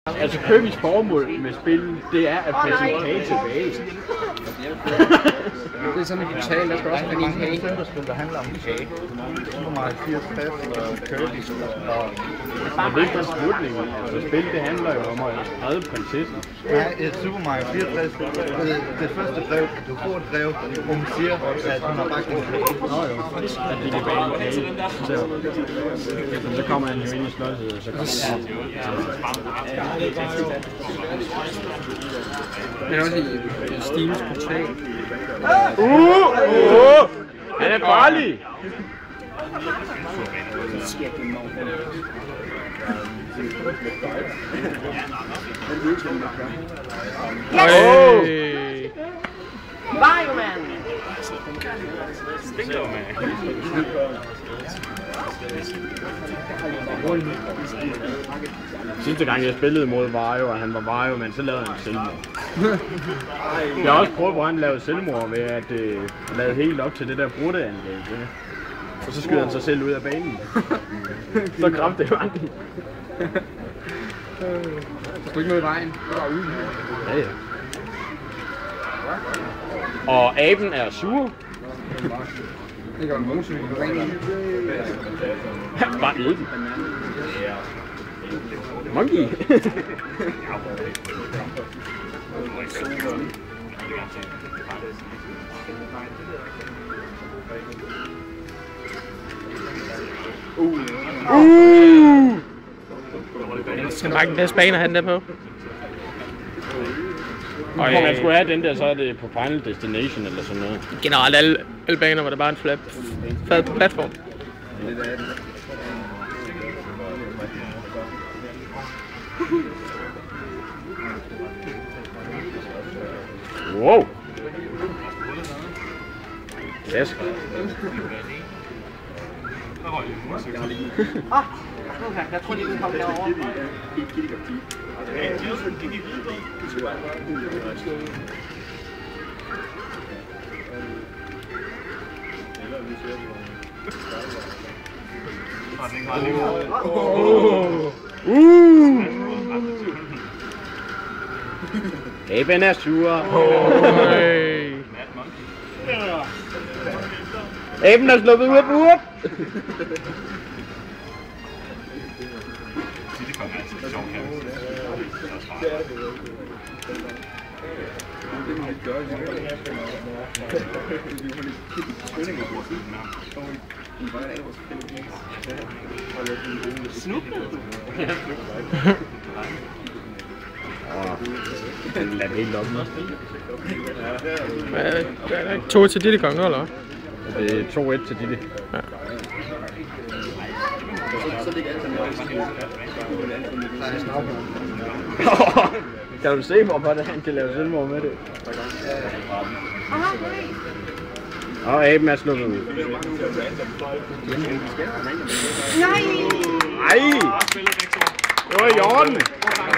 Altså Kirby's formål med spillet, det er at få sin kage tilbage. Det er sådan en portal, der skal også have en kage. Det er spil, der handler om kage. Super Mario 64 og Kirby og... Men det er ikke slutningen. Altså spil, det handler jo om at redde prinsessen. Nej, Super Mario 64, det første brev, du får et brev, hvor hun siger, at hun har bagt en kage. Nå jo, at de kan bage en kage. Så kommer han jo ind i slottet, og så kommer han. Men også i Steams portal. Han er farlig! Yes! Mario Man! Sidste gang jeg spillede mod Wario, og han var Wario, men så lavede han selvmord. Jeg har også prøvet, hvor han lavede selvmord ved at lade helt op til det der brudteanlæg. Og så skyder han sig selv ud af banen. Så kraftigt var han. Der stod ikke noget i vejen. Det var ude. Ja, ja. Og aben er sur. Det gør en motorcykel på ringen. Bare æde den. Monkey. Det skal bare den bedste bane at have den der på. Og man skulle have den der, så er det på Final Destination eller sådan noget. Generelt alle baner, hvor der bare er en flad platform. Wow! Yes. Jeg tror, de kommer derovre. Aben er sur. Aben er sluppet ud af buret. Den lader helt op nu. Er der ikke 2 til Diddy Kong, eller hvad? Det er 2-1 til Diddy. Ja. Kan du se, hvor han kan lave selvmord med det? Og aben er sluppet ud. Nej! Ej! Det var i orden!